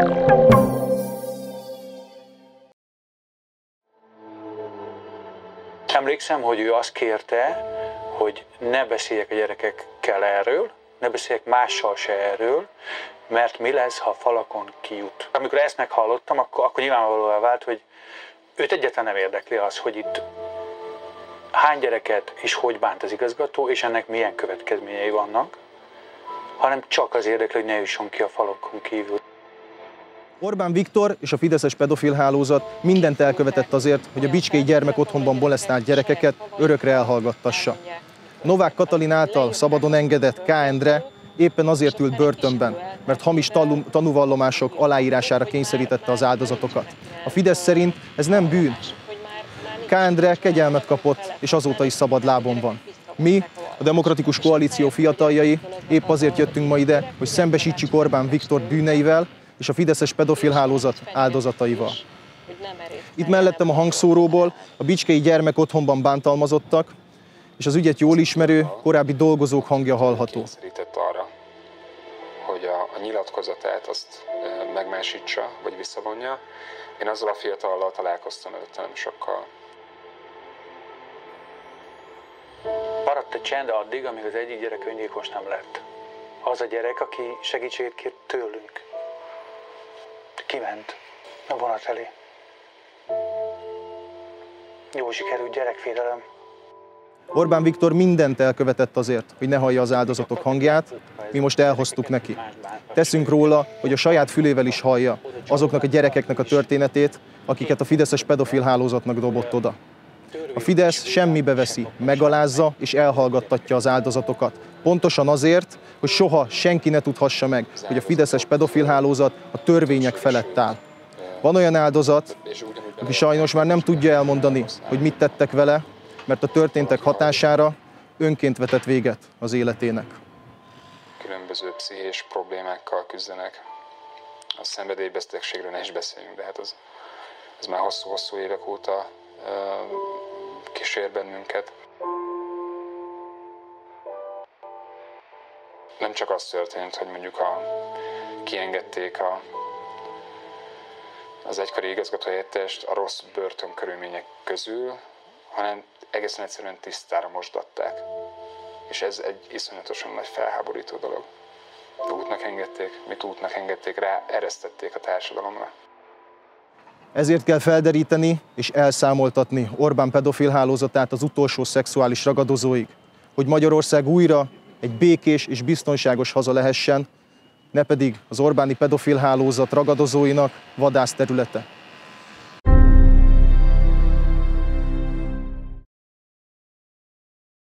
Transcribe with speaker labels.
Speaker 1: Emlékszem, hogy ő azt kérte, hogy ne beszéljek a gyerekekkel erről, ne beszéljek mással se erről, mert mi lesz, ha a falakon kijut. Amikor ezt meghallottam, akkor nyilvánvalóvá vált, hogy őt egyáltalán nem érdekli az, hogy itt hány gyereket és hogy bánt az igazgató, és ennek milyen következményei vannak, hanem csak az érdekli, hogy ne jusson ki a falakon kívül.
Speaker 2: Orbán Viktor és a fideszes pedofil hálózat mindent elkövetett azért, hogy a bicskei gyermekotthonban molesztált gyerekeket örökre elhallgattassa. Novák Katalin által szabadon engedett K. Endre éppen azért ült börtönben, mert hamis tanúvallomások aláírására kényszerítette az áldozatokat. A Fidesz szerint ez nem bűn. K. Endre kegyelmet kapott, és azóta is szabad lábon van. Mi, a Demokratikus Koalíció fiataljai épp azért jöttünk ma ide, hogy szembesítsük Orbán Viktor bűneivel és a fideszes pedofil hálózat áldozataival. Itt mellettem a hangszóróból a bicskei gyermekotthonban bántalmazottak, és az ügyet jól ismerő, korábbi dolgozók hangja hallható.
Speaker 3: Kényszerített arra, hogy a nyilatkozatát azt megmásítsa, vagy visszavonja. Én azzal a fiatallal találkoztam előtte nem sokkal.
Speaker 1: Maradt egy csend addig, amíg az egyik gyerek öngyilkos nem lett. Az a gyerek, aki segítséget kért tőlünk. Kiment a vonat elé. Jó sikerült gyerekvédelem.
Speaker 2: Orbán Viktor mindent elkövetett azért, hogy ne hallja az áldozatok hangját, mi most elhoztuk neki. Teszünk róla, hogy a saját fülével is hallja azoknak a gyerekeknek a történetét, akiket a fideszes pedofil hálózatnak dobott oda. A Fidesz semmibe veszi, megalázza és elhallgattatja az áldozatokat. Pontosan azért, hogy soha senki ne tudhassa meg, hogy a fideszes pedofil hálózat a törvények felett áll. Van olyan áldozat, aki sajnos már nem tudja elmondani, hogy mit tettek vele, mert a történtek hatására önként vetett véget az életének.
Speaker 3: Különböző pszichés problémákkal küzdenek. A szenvedélybetegségről ne is beszéljünk, de hát ez már hosszú-hosszú évek óta kísér bennünket. Nem csak az történt, hogy mondjuk kiengedték az egykori igazgatóhelyettest a rossz börtönkörülmények közül, hanem egészen egyszerűen tisztára mosdatták. És ez egy iszonyatosan nagy felháborító dolog. Útnak engedték, mit útnak engedték, rá eresztették a társadalomra.
Speaker 2: Ezért kell felderíteni és elszámoltatni Orbán pedofil hálózatát az utolsó szexuális ragadozóig, hogy Magyarország újra egy békés és biztonságos haza lehessen, ne pedig az Orbáni pedofil hálózat ragadozóinak vadászterülete.